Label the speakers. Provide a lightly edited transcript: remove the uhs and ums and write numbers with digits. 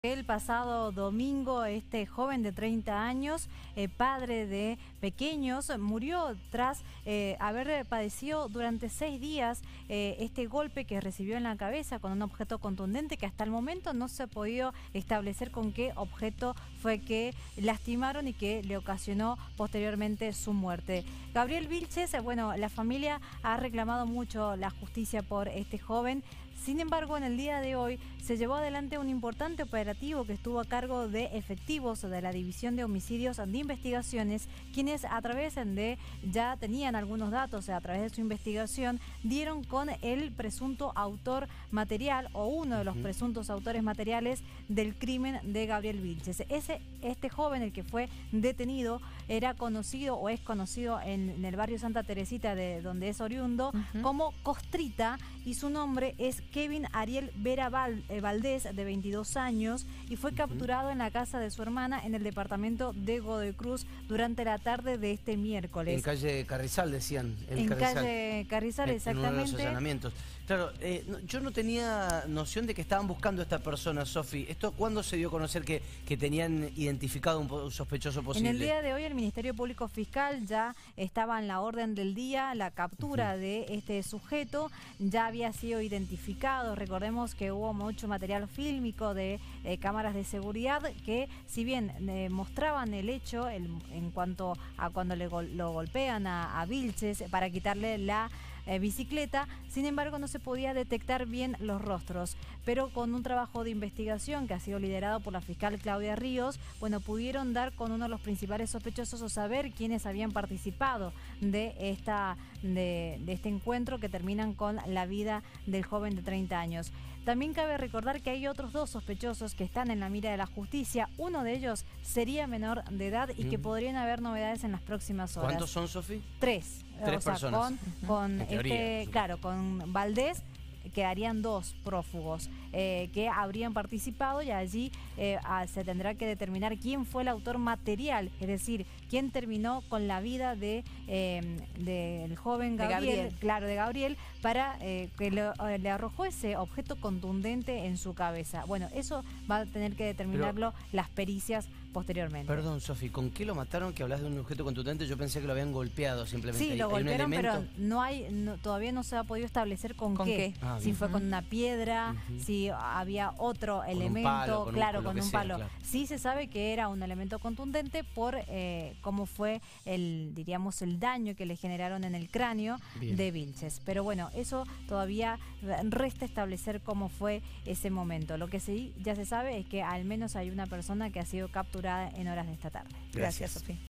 Speaker 1: El pasado domingo, este joven de 30 años, padre de pequeños, murió tras haber padecido durante 6 días este golpe que recibió en la cabeza con un objeto contundente que hasta el momento no se ha podido establecer con qué objeto fue que lastimaron y que le ocasionó posteriormente su muerte. Gabriel Vilches, bueno, la familia ha reclamado mucho la justicia por este joven. Sin embargo, en el día de hoy se llevó adelante un importante operativo que estuvo a cargo de efectivos de la División de Homicidios de Investigaciones, quienes a través de, ya tenían algunos datos, a través de su investigación, dieron con el presunto autor material o uno de los presuntos autores materiales del crimen de Gabriel Vilches. Este joven, el que fue detenido, era conocido o es conocido en el barrio Santa Teresita, de donde es oriundo, como Costrita, y su nombre es Kevin Ariel Vera Valdés, de 22 años, y fue capturado en la casa de su hermana en el departamento de Godoy Cruz durante la tarde de este miércoles.
Speaker 2: En calle Carrizal, decían.
Speaker 1: En calle Carrizal, exactamente.
Speaker 2: En uno de los allanamientos. Claro, yo no tenía noción de que estaban buscando a esta persona, Sofi. ¿Esto cuándo se dio a conocer que tenían identificado un sospechoso posible?
Speaker 1: En el día de hoy el Ministerio Público Fiscal ya estaba en la orden del día, la captura de este sujeto ya había sido identificado. Recordemos que hubo mucho material fílmico de cámaras de seguridad que, si bien mostraban el hecho en cuanto a cuando lo golpean a Vilches para quitarle la bicicleta, sin embargo no se podía detectar bien los rostros, pero con un trabajo de investigación que ha sido liderado por la fiscal Claudia Ríos, bueno, pudieron dar con uno de los principales sospechosos o saber quiénes habían participado de este encuentro que terminan con la vida del joven de 30 años. También cabe recordar que hay otros 2 sospechosos que están en la mira de la justicia. Uno de ellos sería menor de edad y que podrían haber novedades en las próximas horas.
Speaker 2: ¿Cuántos son, Sofi?
Speaker 1: 3.
Speaker 2: 3 personas.
Speaker 1: Con Valdés quedarían 2 prófugos que habrían participado, y allí se tendrá que determinar quién fue el autor material, es decir, quién terminó con la vida del joven Gabriel, de Gabriel, para que le arrojó ese objeto contundente en su cabeza. Bueno, eso va a tener que determinarlo las pericias posteriormente.
Speaker 2: Perdón, Sofi, ¿con qué lo mataron? Que hablas de un objeto contundente, yo pensé que lo habían golpeado simplemente.
Speaker 1: Sí, lo golpearon, pero todavía no se ha podido establecer con qué. Si fue con una piedra, si había otro elemento, con un palo. Claro. Sí se sabe que era un elemento contundente por cómo fue el daño que le generaron en el cráneo de Vilches. Pero bueno, eso todavía resta establecer cómo fue ese momento. Lo que sí ya se sabe es que al menos hay una persona que ha sido capturada en horas de esta tarde.
Speaker 2: Gracias,
Speaker 1: Sofía.